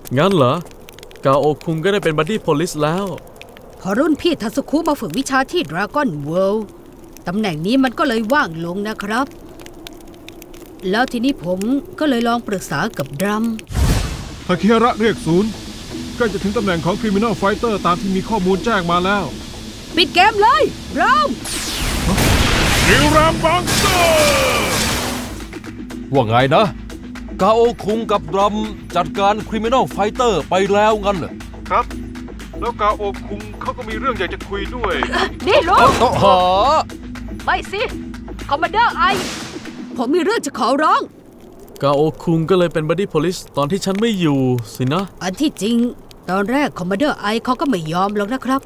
งั้นเหรอ กาโอคุงก็ได้เป็นบัดดี้โพลิสแล้วพอรุ่นพี่ทัสุคุมาฝึกวิชาที่ดราก้อนเวิลด์ตำแหน่งนี้มันก็เลยว่างลงนะครับแล้วทีนี้ผมก็เลยลองปรึกษากับดรัมทาเคฮาระเรียกศูนย์ใกล้จะถึงตำแหน่งของ Criminal Fighter ตามที่มีข้อมูลแจ้งมาแล้วปิดเกมเลยดรัมนิวรามบังเซอร์ว่าไงนะกาโอคุงกับดรัมจัดการ Criminal Fighter ไปแล้วงั้นเหรอครับแล้วกาโอคุงเขาก็มีเรื่องอยากจะคุยด้วยนี่ลุงต้องหาไม่สิคอมมานเดอร์ไอผมมีเรื่องจะขอร้องกาโอคุงก็เลยเป็นบัดดี้โพลิสตอนที่ฉันไม่อยู่สินะอันที่จริงตอนแรกคอมมานเดอร์ไอเขาก็ไม่ยอมหรอกนะครับ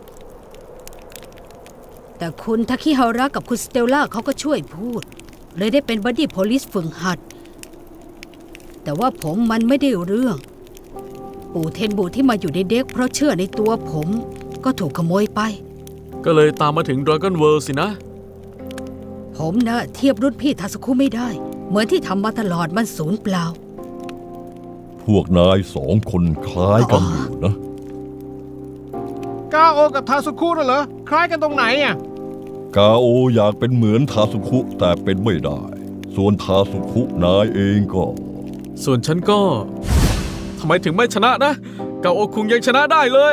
แต่คุณทาคิฮาระกับคุณสเตลล่าเขาก็ช่วยพูดเลยได้เป็นบัดดี้โพลิสฝึกหัดแต่ว่าผมมันไม่ได้เรื่องปู่เทนบูที่มาอยู่ในเด็กเพราะเชื่อในตัวผมก็ถูกขโมยไปก็เลยตามมาถึงดราก้อนเวิลด์สินะผมนะเทียบรุ่นพี่ทัสุคุไม่ได้เหมือนที่ทำมาตลอดมันสูญเปล่าพวกนายสองคนคล้ายกันอยู่นะกาโอกับทาสุคุน่ะเหรอคล้ายกันตรงไหนอ่ะกาโออยากเป็นเหมือนทาสุคุแต่เป็นไม่ได้ส่วนทาสุคุนายเองก็ส่วนฉันก็ทำไมถึงไม่ชนะนะกาโอคุงยังชนะได้เลย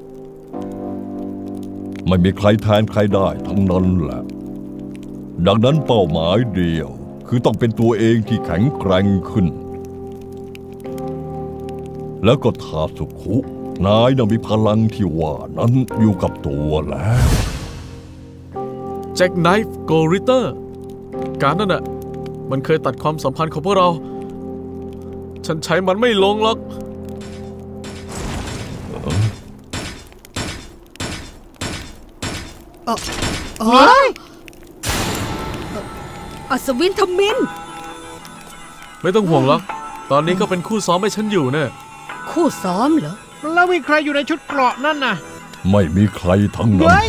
ไม่มีใครแทนใครได้ทั้งนั้นแหละดังนั้นเป้าหมายเดียวคือต้องเป็นตัวเองที่แข็งแกร่งขึ้นแล้วก็ทาสุคุนายน่ะมีพลังที่ว่านั้นอยู่กับตัวแล้วแจ็คไนฟ์โกริเตอร์การนั่นน่ะมันเคยตัดความสัมพันธ์ของพวกเราฉันใช้มันไม่ลงหรอกอัศวินทมินไม่ต้องห่วงหรอกตอนนี้ก็เป็นคู่ซ้อมให้ฉันอยู่เนี่ยคู่ซ้อมเหรอแล้วมีใครอยู่ในชุดเกราะนั่นน่ะไม่มีใครทั้งนั้น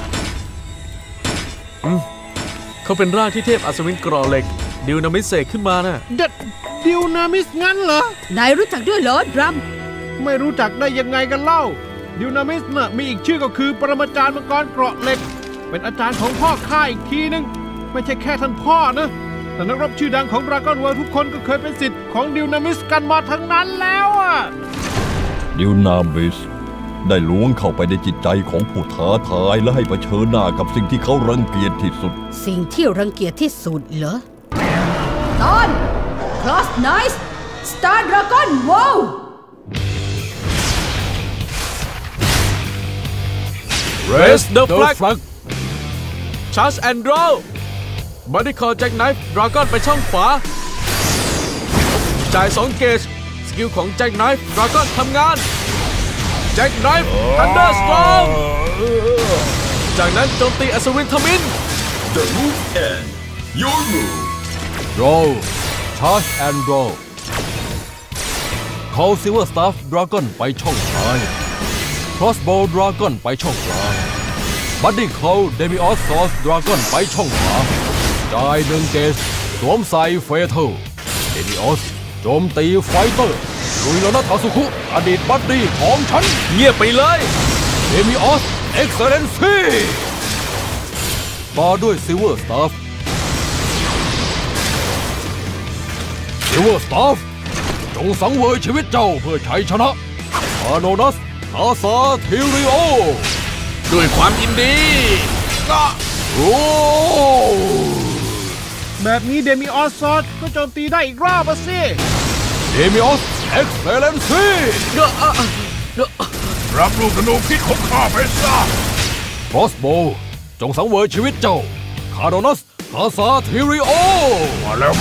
เขาเป็นร่างที่เทพอัศวินเกราะเหล็กดิวนามิสเสกขึ้นมาน่ะดิวนามิสงั้นเหรอนายรู้จักด้วยเหรอดรัมไม่รู้จักได้ยังไงกันเล่าดิวนามิสน่ะมีอีกชื่อก็คือปรมาจารย์มังกรเกราะเหล็กเป็นอาจารย์ของพ่อข้าอีกทีนึงไม่ใช่แค่ท่านพ่อนะแต่นักรบชื่อดังของดราก้อนเวิลด์ทุกคนก็เคยเป็นศิษย์ของดิวนามิสกันมาทั้งนั้นแล้วอ่ะดิวนามิสได้ล้วงเข้าไปในจิตใจของผู้ท้าทายและให้เผชิญหน้ากับสิ่งที่เขารังเกียจที่สุดสิ่งที่รังเกียจที่สุดเหรอตอน Cross Knights Star Dragon World Raise the flag Charge and draw Body Call Jack Knife Dragon ไปช่องขวาจ่าย2เกจสกิลของ Jack Knife Dragon ทำงาน Jack Knife Thunderstorm จากนั้นโจมตีอัศวินทมิน The move end Your move Draw Charge and draw Call Silver Staff Dragon ไปช่องซ้าย Crossbow Dragon ไปช่องกลาง Buddy Call Demios Source Dragon ไปช่องขวาจ่าย1เกจสวมใส่เฟเธอร์เดมิออสโจมตีไฟเตอร์ลุยแล้วนะทาสุคุอดีตบัดดี้ของฉันเงียบไปเลยเดมิออสเอ็กเซเลนซีต่อด้วยซิลเวอร์สตาฟจงสังเวยชีวิตเจ้าเพื่อชัยชนะอาโนนัสอาซาทิริโอด้วยความยินดีโอ้แบบนี้เดมิออสซอสก็โจมตีได้อีกรอบสิเดมิออสเอ็กเซเลนซีรับลูกธนูพิษของข้าไปซะครอสโบว์จงสังเวยชีวิตเจ้าคาโดนัสอาซาทิริโอมาแล้ว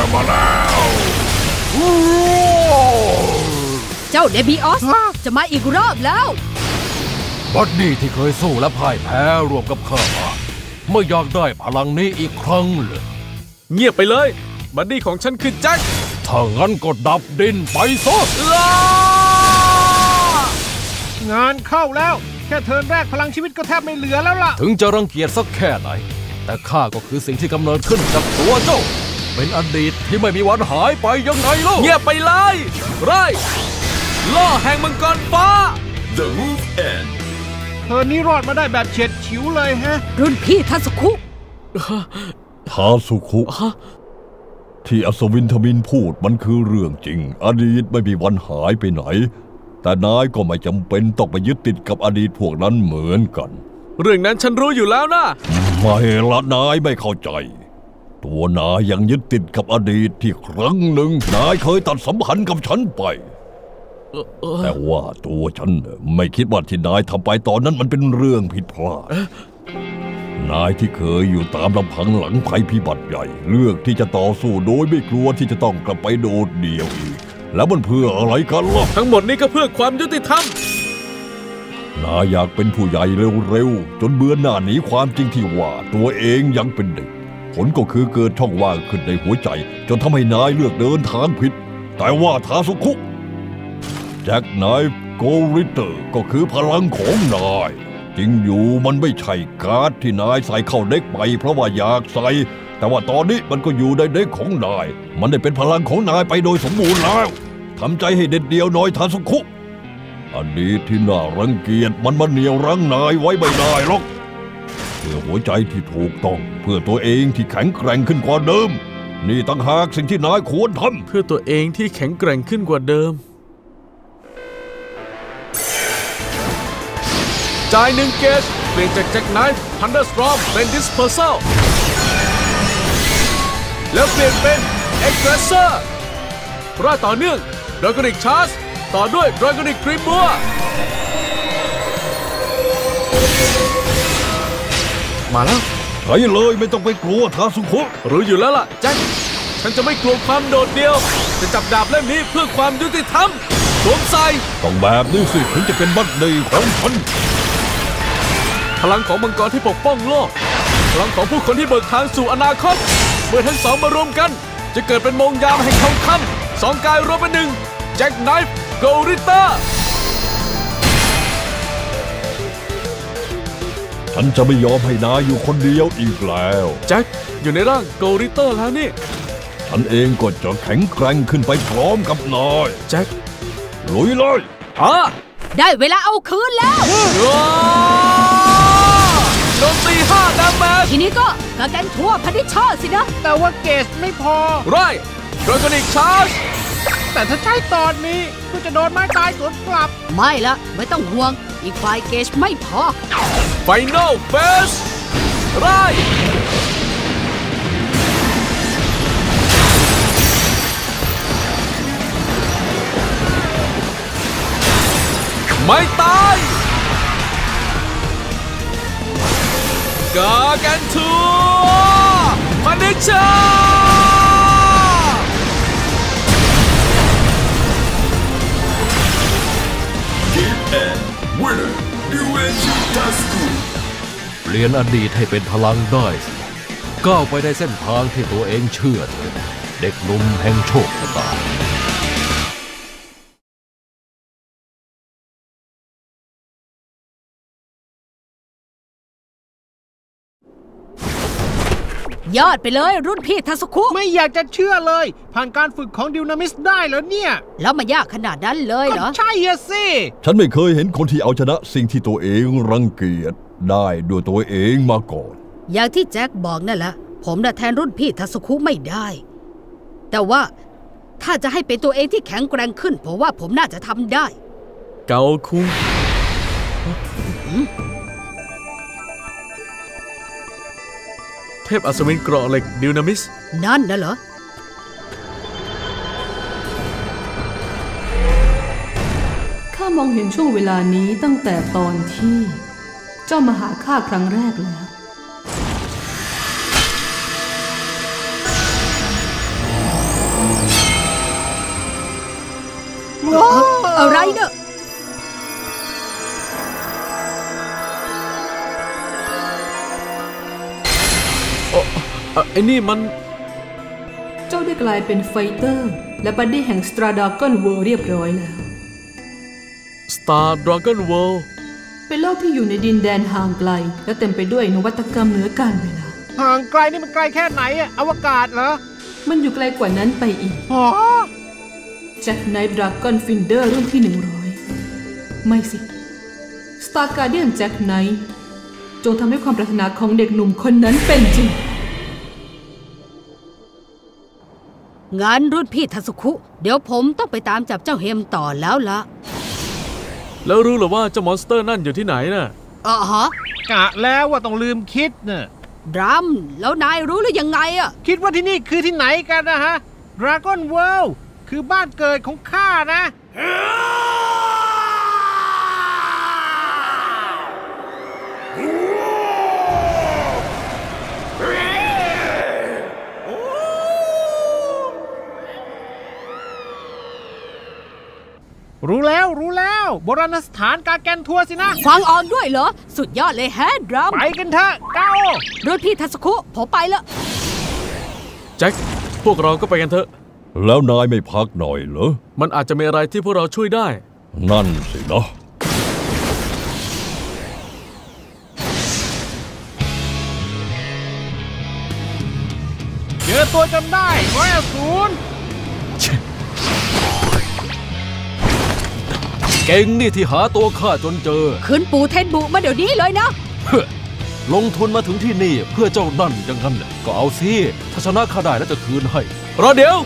เจ้าเดมิออสจะมาอีกรอบแล้วบัดดี้ที่เคยสู้และพ่ายแพ้รวมกับข้ามาไม่อยากได้พลังนี้อีกครั้งเลยเงียบไปเลยบัดดี้ของฉันคือแจ็คถ้างั้นก็ดับดินไปซะงานเข้าแล้วแค่เทิร์นแรกพลังชีวิตก็แทบไม่เหลือแล้วล่ะถึงจะรังเกียจสักแค่ไหนแต่ข้าก็คือสิ่งที่กำเนิดขึ้นจากตัวเจ้าเป็นอดีตที่ไม่มีวันหายไปยังไงล่ะเงียบไปเลยไรล่อแห่งมังกรฟ้า The move end. เธอนี่รอดมาได้แบบเฉียดฉิวเลยฮะรุ่นพี่ทัศคุทาสุคุที่อัศวินทมินพูดมันคือเรื่องจริงอดีตไม่มีวันหายไปไหนแต่นายก็ไม่จำเป็นต้องไปยึดติดกับอดีตพวกนั้นเหมือนกันเรื่องนั้นฉันรู้อยู่แล้วนะไม่ละนายไม่เข้าใจตัวนายยังยึดติดกับอดีตที่ครั้งหนึ่งนายเคยตัดสัมพันธ์กับฉันไปแต่ว่าตัวฉันไม่คิดว่าที่นายทำไปตอนนั้นมันเป็นเรื่องผิดพลาดนายที่เคยอยู่ตามลำพังหลังภัยพิบัติใหญ่เลือกที่จะต่อสู้โดยไม่กลัวที่จะต้องกลับไปโดดเดี่ยวอีกแล้วมันเพื่ออะไรกันล่ะทั้งหมดนี้ก็เพื่อความยุติธรรมนายอยากเป็นผู้ใหญ่เร็วๆจนเบื่อหน้าหนีความจริงที่ว่าตัวเองยังเป็นเด็กผลก็คือเกิดช่องว่างขึ้นในหัวใจจนทำให้นายเลือกเดินทางผิดแต่ว่าทาสุคุแจ็คไนฟ์โกริเตอร์ก็คือพลังของนายจริงอยู่มันไม่ใช่การ์ดที่นายใส่เข้าเด็กไปเพราะว่าอยากใส่แต่ว่าตอนนี้มันก็อยู่ในเด็กของนายมันได้เป็นพลังของนายไปโดยสมบูรณ์แล้วทำใจให้เด็ดเดี่ยวหน่อยทาสุคุอดีตที่น่ารังเกียจมันมาเหนี่ยวรั้งนายไว้ไม่ได้หรอกเพื่อหัวใจที่ถูกต้องเพื่อตัวเองที่แข็งแกร่งขึ้นกว่าเดิมนี่ต่างหากสิ่งที่นายควรทำเพื่อตัวเองที่แข็งแกร่งขึ้นกว่าเดิมจ่าย1 เกจเปลี่ยนจากแจ็คไนฟ์ทันเดอร์สตรอมเป็นดิสเพอร์ซัลแล้วเปลี่ยนเป็นเอ็กซ์เกรสเซอร์ร่าต่อเนื่องดราโกนิกชาร์จต่อด้วยดราโกนิกกริมบัวมาแล้วใช้เลยไม่ต้องไปกลัวทาสุคุรู้อยู่แล้วล่ะแจ็คฉันจะไม่กลัวความโดดเดี่ยวจะจับดาบเล่มนี้เพื่อความยุติธรรมสวมใส่ต้องแบบนี้สิถึงจะเป็นบัดดี้ของฉันพลังของมังกรที่ปกป้องโลกพลังของผู้คนที่เบิกทางสู่อนาคตเมื่อทั้งสองมารวมกันจะเกิดเป็นมงยามแห่งทองคำ2 กายรวมเป็น1แจ็คไนฟ์โกริเตอร์ฉันจะไม่ยอมให้นายอยู่คนเดียวอีกแล้วแจ็คอยู่ในร่างโกริเตอร์แล้วนี่ฉันเองก็จะแข็งแกร่งขึ้นไปพร้อมกับนายแจ็คลุยเลยได้เวลาเอาคืนแล้วโดนตี5 ดาเมจทีนี้ก็กระแกนทั่วพันธิชาสินะแต่ว่าเกจไม่พอไรดราโกนิกชาร์จแต่ถ้าใช้ตอนนี้ก็จะโดนไม้ตายสวนกลับไม่ละไม่ต้องห่วงอีกฝ่ายเกจไม่พอไฟนอลเฟสไรไม่ตายกาแกนทัวพันธิชาเปลี่ยนอดีตให้เป็นพลังได้ก้าวไปในเส้นทางที่ตัวเองเชื่อเถิดเด็กหนุ่มแห่งโชคชะตายอดไปเลยรุ่นพี่ทัศคุไม่อยากจะเชื่อเลยผ่านการฝึกของดิวนามิสได้แล้วเนี่ยแล้วมันยากขนาดนั้นเลยเหรอใช่สิฉันไม่เคยเห็นคนที่เอาชนะสิ่งที่ตัวเองรังเกียจได้ด้วยตัวเองมาก่อนอย่างที่แจ็คบอกนั่นแหละผมน่ะแทนรุ่นพี่ทัศคุไม่ได้แต่ว่าถ้าจะให้เป็นตัวเองที่แข็งแกร่งขึ้นผมว่าผมน่าจะทำได้เกาคุงเทพอัศวินเกราะเหล็กดิวนามิสนั่นน่ะเหรอข้ามองเห็นช่วงเวลานี้ตั้งแต่ตอนที่เจ้ามาหาข้าครั้งแรกแล้วอะไรเนอะไอ้นี่มันเจ้าได้กลายเป็นไฟเตอร์และบัดดี้แห่งสตาร์ดราก้อนเวิลด์เรียบร้อยแล้วสตาร์ดราก้อนเวิลด์เป็นโลกที่อยู่ในดินแดนห่างไกลและเต็มไปด้วยนวัตกรรมเหนือการเวลาห่างไกลนี่มันไกลแค่ไหนอะอวกาศเหรอมันอยู่ไกลกว่านั้นไปอีกแจ็คไนท์ดราก้อนฟินเดอร์รุ่นที่100ไม่สิสตาร์การ์เดียนแจ็คไนท์จงทำให้ความปรารถนาของเด็กหนุ่มคนนั้นเป็นจริงงานรุ่นพี่ทัสุคุ เดี๋ยวผมต้องไปตามจับเจ้าเฮมต่อแล้วละแล้วรู้หรือว่าเจ้ามอนสเตอร์นั่นอยู่ที่ไหนน่ะฮะกะแล้วว่าต้องลืมคิดน่ะดรัมแล้วนายรู้หรือยังไงอะคิดว่าที่นี่คือที่ไหนกันนะฮะ Dragon World คือบ้านเกิดของข้านะรู้แล้วโบราณสถานกาแกนทัวร์สินะฟังออนด้วยเหรอสุดยอดเลยแฮะดรัมไปกันเถอะเก้ารุ่นพี่ทัสุคุผมไปละแจ็คพวกเราก็ไปกันเถอะแล้วนายไม่พักหน่อยเหรอมันอาจจะมีอะไรที่พวกเราช่วยได้นั่นสินะเจอตัวจนได้100 เก่งนี่ที่หาตัวข้าจนเจอขึ้นปูเทนบุมาเดี๋ยวนี้เลยนะลงทุนมาถึงที่นี่เพื่อเจ้านั่นอย่างนั้นก็เอาสิถ้าชนะข้าได้แล้วจะคืนให้รอเดี๋ยว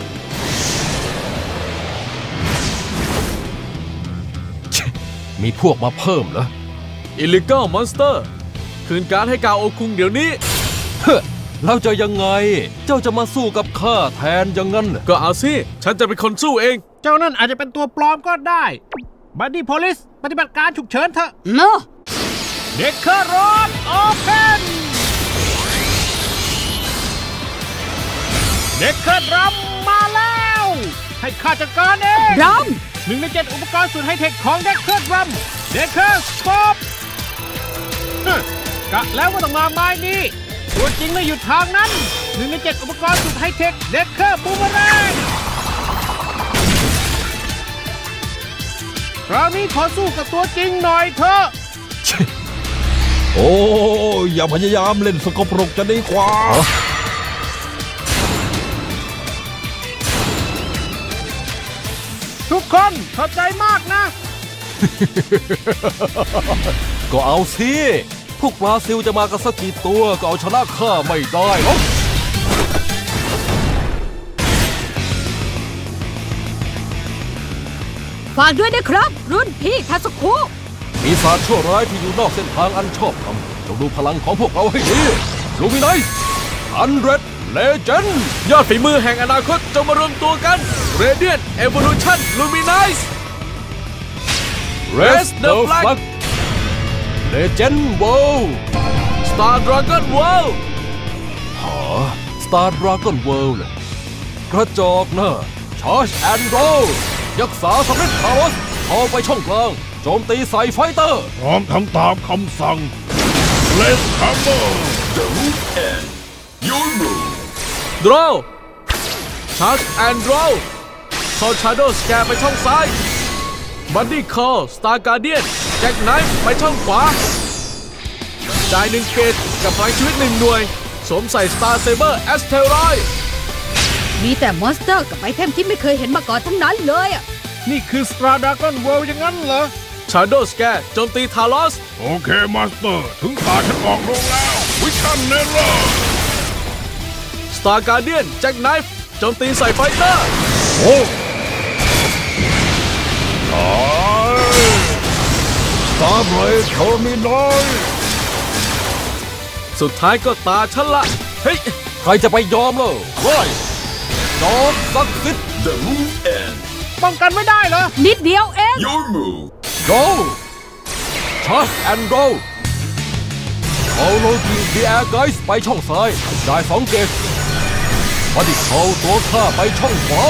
มีพวกมาเพิ่มเหรอ Illegal Monster คืนการให้กาโอคุงเดี๋ยวนี้แล้วจะยังไงเจ้าจะมาสู้กับข้าแทนอย่างนั้นก็เอาสิฉันจะเป็นคนสู้เองเจ้านั่นอาจจะเป็นตัวปลอมก็ได้บัดดี้โพลิสปฏิบัติการฉุกเฉินเถอะเนาะเด็กเคอร์โรดโอเพนเด็กเคอร์ดรัมมาแล้วให้ข้าจัดการเองดรัม 1 ใน 7อุปกรณ์สุดไฮเทคของเด็กเคอร์ดรัมเด็กเคอร์สกอปกะแล้วว่าต้องมาไม้นี้ตัวจริงไม่อยู่ทางนั้น1 ใน 7อุปกรณ์สุดไฮเทคเด็กเคอร์บูมเมอแรงคราวนี้ขอสู้กับตัวจริงหน่อยเถอะโอ้อย่าพยายามเล่นสกปรกจะดีกว่าทุกคนเข้าใจมากนะก็เอาสิพวกบราซิลจะมากันสักกี่ตัวก็เอาชนะข้าไม่ได้หรอกฝากด้วยนะครับรุ่นพี่ทัสุคุปีศาจชั่วร้ายที่อยู่นอกเส้นทางอันชอบธรรมจงดูพลังของพวกเราให้ดีลูมิไนซ์100 Legend ยอดฝีมือแห่งอนาคตจงมารวมตัวกัน Radiant Evolution Luminize Raise the Flag Legend World Star Dragon World Star Dragon World กระจอกนะ Charge and Roll ยักษาสำเร็จคาร์ลสเข้าไปช่องกลางโจมตีใส่ไฟเตอร์พร้อมทำตามคำสั่ง Let's Hammer The move and your move Draw Charge and Roll Call Shadow Scare ไปช่องซ้าย Buddy Call Star Guardian Jack Knife ไปช่องขวาจ่าย1 เกตกับพลังชีวิต1 หน่วยสวมใส่ Star Saber Asteroid มีแต่มอนสเตอร์กับไอเทมที่ไม่เคยเห็นมาก่อนทั้งนั้นเลยนี่คือ Star Dragon World อย่างนั้นเหรอ Shadow Scare โจมตีทารอสโอเคมาสเตอร์ถึงตาฉันออกโรงแล้ววิชั่นเนลล่า Star Guardian Jack Knife โจมตีใส่ไฟเตอร์โอ้ตาเบรดเทอร์มินอยสุดท้ายก็ตาฉันละเฮ้ยใครจะไปยอมเลยว้ายจอมศักดิ์สิทธิ์ The move and ป้องกันไม่ได้เหรอนิดเดียวเอง Your move Go Charge and Go เอาโลกิเดียร์ไกส์ไปช่องซ้ายจ่าย2 เกตพอดิเขาตัวข้าไปช่องขวา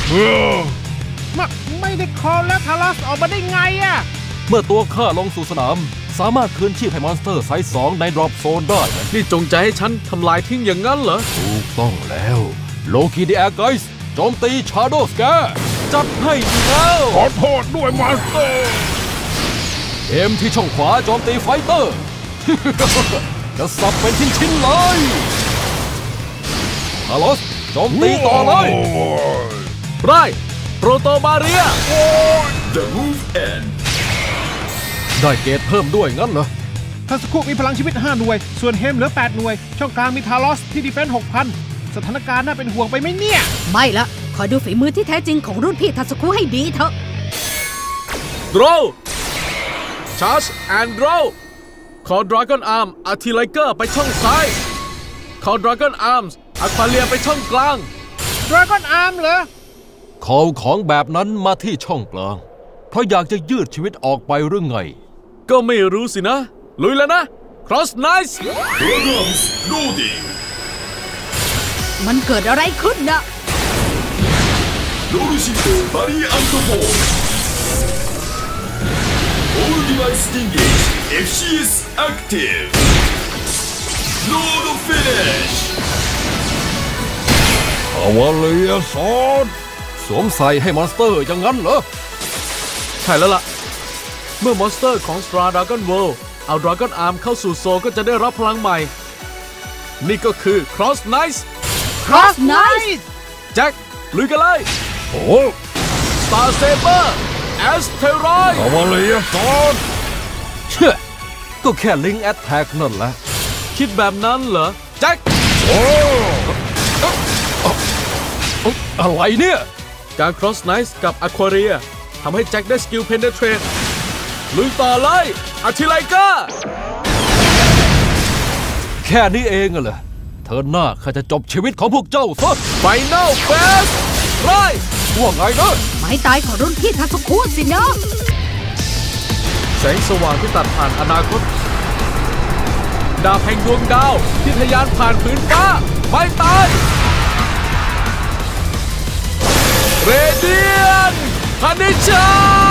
ไม่ได้คอแล้วทารัสออกมาได้ไงอะเมื่อตัวข้าลงสู่สนามสามารถคืนชีพให้มอนสเตอร์ไซส์2ในดรอปโซนได้นี่จงใจให้ฉันทำลายทิ้งอย่างนั้นเหรอถูกต้องแล้วโลกิเดียร์ไกส์โจมตีชาโดว์สแกร์จัดให้อีกแล้วขอโทษด้วยมอนสเตอร์เอ็มที่ช่องขวาโจมตีไฟเตอร์จะสับเป็นชิ้นๆเลยคาร์ลสโจมตีต่อเลยไรโปรโตมาเรีย The move ends. ได้เกรดเพิ่มด้วยงั้นเหรอทัศคุมีพลังชีวิต 5 หน่วย ส่วนเฮมเหลือ 8 หน่วย ช่องกลางมีทารอสที่ดีเฟนส์ 6,000 สถานการณ์น่าเป็นห่วงไปไหมเนี่ยไม่ละขอดูฝีมือที่แท้จริงของรุ่นพี่ทัศคุให้ดีเถอะ Draw Charge and Draw ขอ Dragon Arm Artillery ไปช่องซ้ายขอ Dragon Arms Aqualia ไปช่องกลาง Dragon Arm เหรอขอของแบบนั้นมาที่ช่องกลาง เพราะอยากจะยืดชีวิตออกไปหรือไงก็ไม่รู้สินะ ลุยแล้วนะ Cross Knights Dragons loading. มันเกิดอะไรขึ้นนะ Roll shift body and force. All device engage. FCS active. Load finish. อวาเลียซอนสวมใส่ให้มอนสเตอร์อย่างนั้นเหรอใช่แล้วล่ะ เมื่อมอนสเตอร์ของ Star Dragon World เอา Dragon Arm เข้าสู่โซลก็จะได้รับพลังใหม่ นี่ก็คือ Cross Knights Cross Knights แจ็คลุยกันเลยโอ้ Star Saber Asteroid อวาเลียซอนเชื่อ ก็แค่ลิงแอตแทกนั่นแหละคิดแบบนั้นเหรอ แจ็คโอ้อะไรเนี่ยการ Cross Knights กับ Aquaria ทำให้แจ็คได้สกิล Penetrate ลุยต่อเลย Artillery แค่นี้เองเหรอเธอหน้าข้าจะจบชีวิตของพวกเจ้าซะ Final Phase ไรว่าไงนะไม้ตายของรุ่นพี่ทัศคุสินะแสงสว่างที่ตัดผ่านอนาคต ดาบแห่งดวงดาวที่ทะยานผ่านผืนฟ้าไม่ตาย เรเดียนพันิชา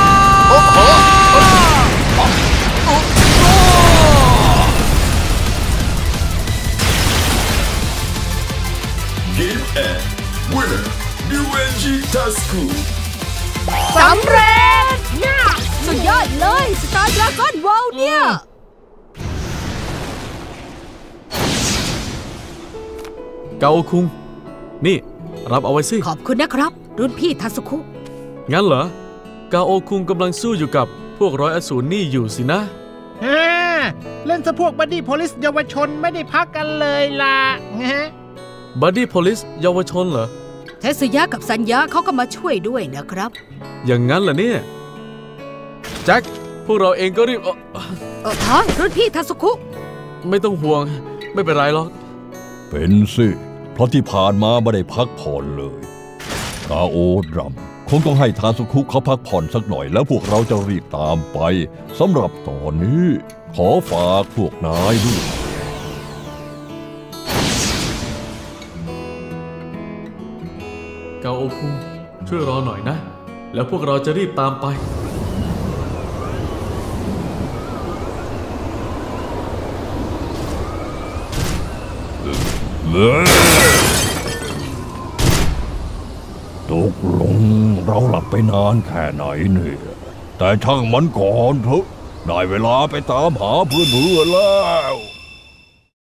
Game end. Winner. UNG Tasku. สำเร็จสุดยอดเลย Star Dragon World เนี่ยเกาคุง นี่ รับเอาไว้สิขอบคุณนะครับ รุ่นพี่ทัศคุงั้นเหรอ กาโอคุงกำลังสู้อยู่กับพวกร้อยอสูรนี่อยู่สินะเล่นซะพวกบัดดี้โพลิสเยาวชนไม่ได้พักกันเลยล่ะบัดดี้โพลิสเยาวชนเหรอเทสุยะกับสัญญาเขาก็มาช่วยด้วยนะครับอย่างนั้นเหรอเนี่ย แจ็ค พวกเราเองก็รีบรุ่นพี่ทัศคุไม่ต้องห่วง ไม่เป็นไรหรอกเป็นสิเพราะที่ผ่านมาไม่ได้พักผ่อนเลยกาโอดรัมคงต้องให้ทาสุคุเขาพักผ่อนสักหน่อยแล้วพวกเราจะรีบตามไปสำหรับตอนนี้ขอฝากพวกนายด้วยเกาโอคุงช่วยรอหน่อยนะ แล้วพวกเราจะรีบตามไปตกลงเราหลับไปนานแค่ไหนเนี่ยแต่ช่างมันก่อนเถอะได้เวลาไปตามหาเพื่อนๆแล้ว